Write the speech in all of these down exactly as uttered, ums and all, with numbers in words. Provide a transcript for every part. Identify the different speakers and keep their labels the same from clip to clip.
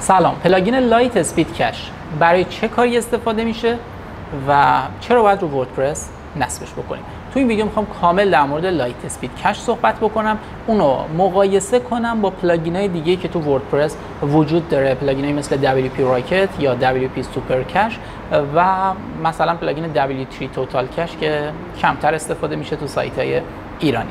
Speaker 1: سلام، پلاگین لایت اسپید کش برای چه کاری استفاده میشه و چرا باید رو وردپرس نصبش بکنیم؟ تو این ویدیو میخوام کامل در مورد لایت اسپید کش صحبت بکنم، اونو مقایسه کنم با پلاگین‌های دیگه که تو وردپرس وجود داره، پلاگین‌های مثل دبلیو پی راکت یا دبلیو پی سوپر کش و مثلا پلاگین دبلیو تری توتال کش که کمتر استفاده میشه تو سایت‌های ایرانی.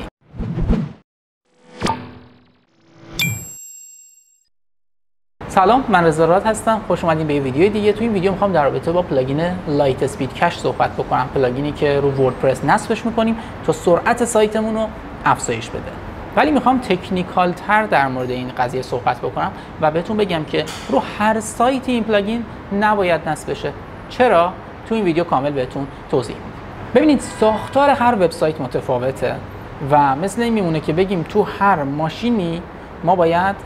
Speaker 1: سلام، من رضا راد هستم. خوش اومدین به یه ویدیو دیگه. تو این ویدیو میخوام در رابطه با پلاگین لایت اسپید کش صحبت بکنم، پلاگینی که رو وردپرس نصبش میکنیم تا سرعت سایتمون رو افزایش بده. ولی میخوام تکنیکال تر در مورد این قضیه صحبت بکنم و بهتون بگم که رو هر سایتی این پلاگین نباید نصب بشه. چرا؟ تو این ویدیو کامل بهتون توضیح میدم. ببینید، ساختار هر وبسایت متفاوته و مثل این میمونه که بگیم تو هر ماشینی ما باید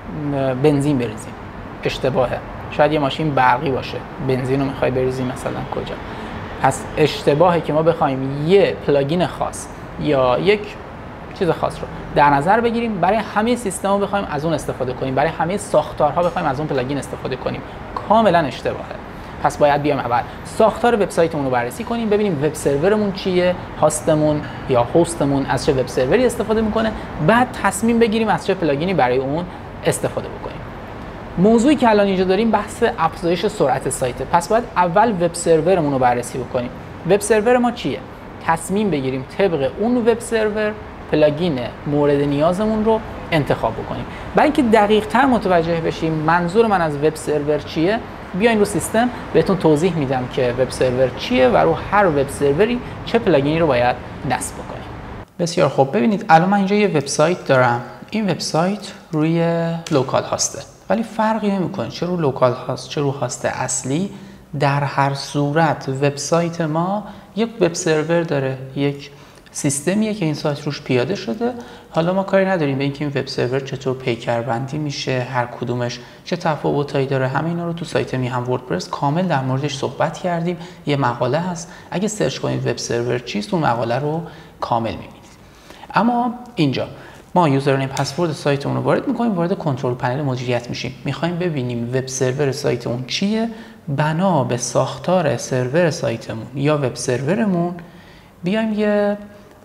Speaker 1: بنزین بریزیم. اشتباهه. شاید یه ماشین برقی باشه، بنزین رو میخوای بریزی مثلا کجا؟ پس اشتباهه که ما بخوایم یه پلاگین خاص یا یک چیز خاص رو در نظر بگیریم برای همه سیستم رو بخوایم از اون استفاده کنیم، برای همه ساختارها بخوایم از اون پلاگین استفاده کنیم. کاملا اشتباهه. پس باید بیایم اول ساختار وبسایتمون رو بررسی کنیم، ببینیم وب سرورمون چیه، هاستمون یا هاستمون از چه وب سروری استفاده میکنه، بعد تصمیم بگیریم از چه پلاگینی برای اون استفاده بکنیم. موضوعی که الان اینجا داریم بحث افزایش سرعت سایت. پس باید اول وب سرورمون رو بررسی بکنیم. وب سرور ما چیه؟ تصمیم بگیریم طبق اون وب سرور پلاگین مورد نیازمون رو انتخاب بکنیم. برای اینکه دقیق تر متوجه بشیم منظور من از وب سرور چیه، بیاین رو سیستم بهتون توضیح میدم که وب سرور چیه و رو هر وب سروری چه پلاگینی رو باید نصب بکنیم. بسیار خوب، ببینید الان من اینجا یه وبسایت دارم. این وبسایت روی لوکال هاسته، ولی فرقی نمیکنه چه رو لوکال هاست چه رو هاست اصلی. در هر صورت وبسایت ما یک وب سرور داره، یک سیستمیه که این سایت روش پیاده شده. حالا ما کاری نداریم به اینکه این وب سرور چطور پیکربندی میشه، هر کدومش چه تفاوتایی داره. همه اینا رو تو سایت میهم وردپرس کامل در موردش صحبت کردیم. یه مقاله هست، اگه سرچ کنید وب سرور چیست اون مقاله رو کامل میبینید. اما اینجا ما یوزرنیم پسورد سایتمون رو وارد میکنیم، وارد کنترل پنل مدیریت میشیم. میخوایم ببینیم وب سرور سایتمون چیه. بنا به ساختار سرور سایتمون یا وب سرورمون بیایم یه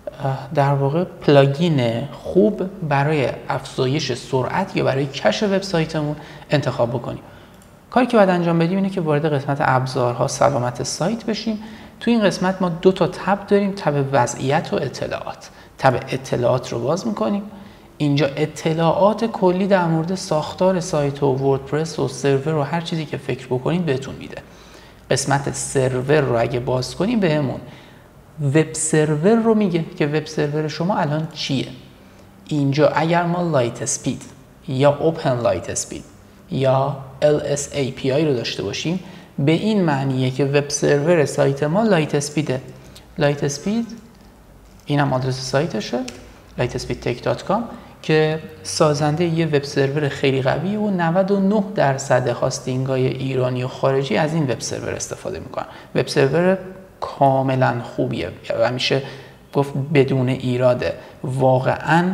Speaker 1: در واقع پلاگین خوب برای افزایش سرعت یا برای کش وبسایتمون انتخاب بکنیم. کاری که باید انجام بدیم اینه که وارد قسمت ابزارها سلامت سایت بشیم. تو این قسمت ما دو تا تب داریم، تب وضعیت و اطلاعات. تب اطلاعات رو باز میکنیم. اینجا اطلاعات کلی در مورد ساختار سایت و وردپرس و سرور و هر چیزی که فکر بکنید بهتون میده. قسمت سرور رو اگه باز کنیم بهمون وب سرور رو میگه که وب سرور شما الان چیه. اینجا اگر ما لایت اسپید یا اوپن لایت اسپید یا ال اس ای پی آی رو داشته باشیم به این معنیه که وب سرور سایت ما لایت اسپیده. لایت اسپید اینم آدرس سایتشه، لایت اسپید تک دات کام، که سازنده یه وب سرور خیلی قویه و نود و نه درصد هاستینگ‌های ایرانی و خارجی از این وب سرور استفاده میکنن. وب سرور کاملا خوبیه و میشه گفت بدون ایراده. واقعا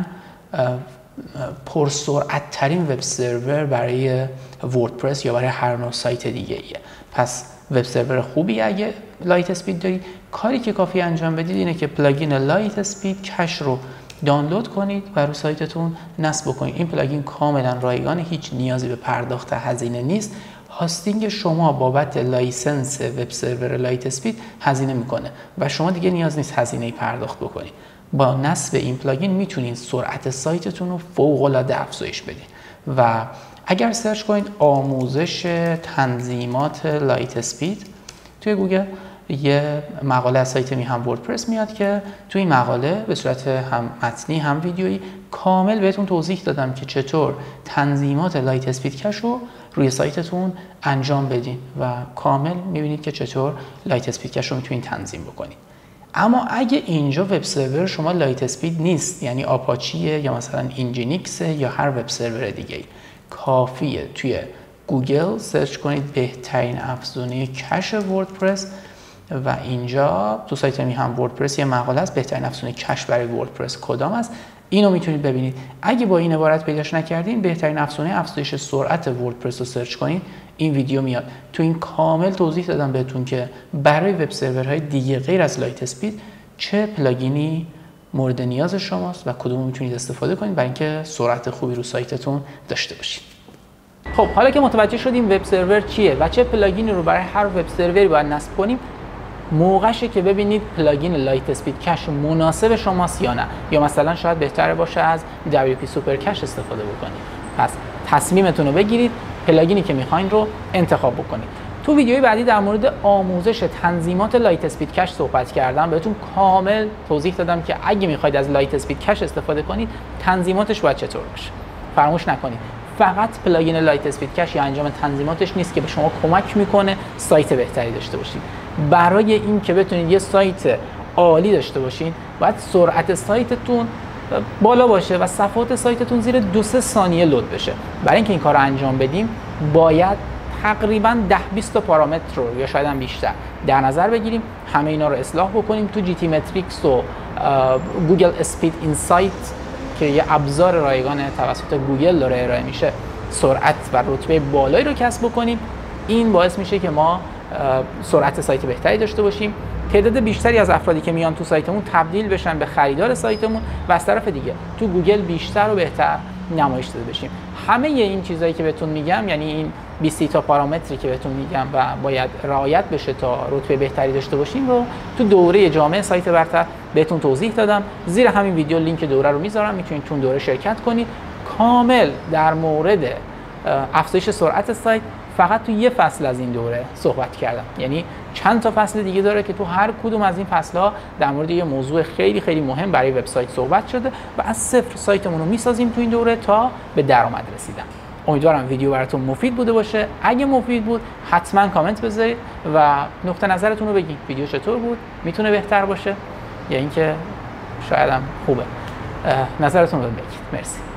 Speaker 1: پرسرعت ترین وب سرور برای وردپرس یا برای هر نوع سایت دیگه ایه. پس وب سرور خوبی اگه لایت اسپید دارید. کاری که کافی انجام بدید اینه که پلاگین لایت اسپید کش رو دانلود کنید و رو سایتتون نصب کنید. این پلاگین کاملا رایگانه، هیچ نیازی به پرداخت هزینه نیست. هاستینگ شما بابت لایسنس وب سرور لایت اسپید هزینه میکنه و شما دیگه نیاز نیست هزینه پرداخت بکنید. با نصب این پلاگین میتونید سرعت سایتتون رو فوق العاده افزایش بدید. و اگر سرچ کنید آموزش تنظیمات لایت اسپید توی گوگل یه مقاله از سایت میهم وردپرس میاد که توی این مقاله به صورت هم متنی هم ویدیویی کامل بهتون توضیح دادم که چطور تنظیمات لایت اسپید کش رو روی سایتتون انجام بدین و کامل میبینید که چطور لایت اسپید کش رو میتونید تنظیم بکنید. اما اگه اینجا وب سرور شما لایت اسپید نیست، یعنی آپاچیه یا مثلا اینجینیکسه یا هر وب سرور دیگه، کافیه توی گوگل سرچ کنید بهترین افزونه کش وردپرس و اینجا تو سایت میهم وردپرس یه مقاله است بهترین افزونه کش برای وردپرس کدام است. اینو میتونید ببینید. اگه با این عبارت پیداش نکردین، بهترین افزونه افزایش سرعت وردپرس رو سرچ کنید، این ویدیو میاد. تو این کامل توضیح دادم بهتون که برای وب سرورهای دیگه غیر از لایت اسپید چه پلاگینی مورد نیاز شماست و کدوم میتونید استفاده کنید برای اینکه سرعت خوبی رو سایتتون داشته باشید. خب حالا که متوجه شدیم وب سرور چیه و چه پلاگینی رو برای هر وب سروری باید نصب کنیم، موقعشه که ببینید پلاگین لایت اسپید کش مناسب شماست یا نه، یا مثلا شاید بهتره باشه از دبلیو پی سوپر کش استفاده بکنید. پس تصمیمتون رو بگیرید، پلاگینی که میخواین رو انتخاب بکنید. تو ویدیوی بعدی در مورد آموزش تنظیمات لایت اسپید کش صحبت کردم، بهتون کامل توضیح دادم که اگه میخواید از لایت اسپید کش استفاده کنید، تنظیماتش باید چطور باشه. فراموش نکنید فقط پلاگین لایت اسپید کش یا انجام تنظیماتش نیست که به شما کمک میکنه سایت بهتری داشته باشید. برای این که بتونید یه سایت عالی داشته باشین، باید سرعت سایتتون بالا باشه و صفحات سایتتون زیر دو سه ثانیه لود بشه. برای اینکه این کار رو انجام بدیم، باید تقریبا ده بیست تا پارامتر رو یا شاید هم بیشتر در نظر بگیریم، همه اینا رو اصلاح بکنیم. تو جی تی متریکس و گوگل اسپید اینسایت که یه ابزار رایگان توسط گوگل داره ارائه میشه، سرعت و رتبه بالایی رو کسب بکنیم. این باعث میشه که ما سرعت سایت بهتری داشته باشیم، تعداد بیشتری از افرادی که میان تو سایتمون تبدیل بشن به خریدار سایتمون و از طرف دیگه تو گوگل بیشتر و بهتر نمایش داده بشیم. همه این چیزایی که بهتون میگم، یعنی این بیست تا پارامتری که بهتون میگم و باید رعایت بشه تا رتبه بهتری داشته باشیم، رو تو دوره جامعه سایت برتر بهتون توضیح دادم. زیر همین ویدیو لینک دوره رو میذارم، میتونید تو دوره شرکت کنید. کامل در مورد افزایش سرعت سایت فقط تو یه فصل از این دوره صحبت کردم، یعنی چند تا فصل دیگه داره که تو هر کدوم از این فصل‌ها در مورد یه موضوع خیلی خیلی مهم برای وبسایت صحبت شده و از صفر سایتمون رو میسازیم تو این دوره تا به درآمد رسیدن. امیدوارم ویدیو براتون مفید بوده باشه. اگه مفید بود حتما کامنت بذارید و نقطه نظرتون رو بگید. ویدیو چطور بود؟ میتونه بهتر باشه یا اینکه شاید هم خوبه؟ نظرتون رو بگید. مرسی.